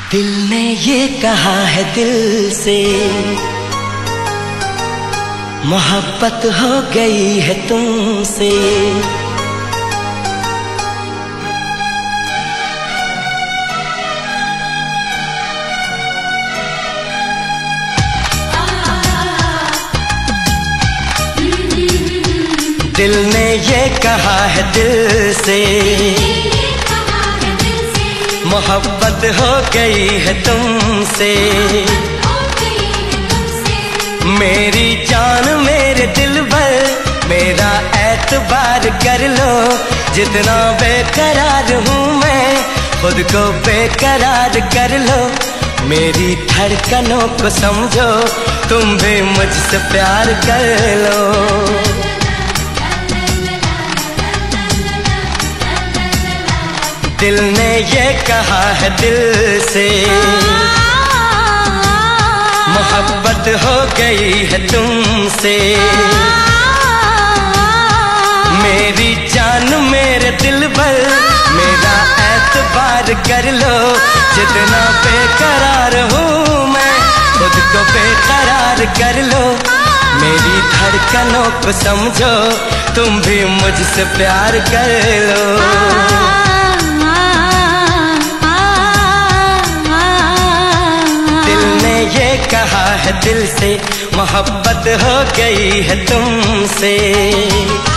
दिल ने ये कहा है दिल से, मोहब्बत हो गई है तुमसे। दिल ने ये कहा है दिल से, मोहब्बत हो गई है तुमसे। मेरी जान मेरे दिल भर, मेरा एतबार कर लो। जितना बेकरार हूँ मैं, खुद को बेकरार कर लो। मेरी धड़कनों को समझो, तुम भी मुझसे प्यार कर लो। दिल ने ये कहा है दिल से, मोहब्बत हो गई है तुमसे। मेरी जान मेरे दिल भर, मेरा एतबार कर लो। जितना बेकरार हूँ मैं, खुद को बेकरार कर लो। मेरी धड़कनों को समझो, तुम भी मुझसे प्यार कर लो। ये कहा है दिल से, मोहब्बत हो गई है तुमसे।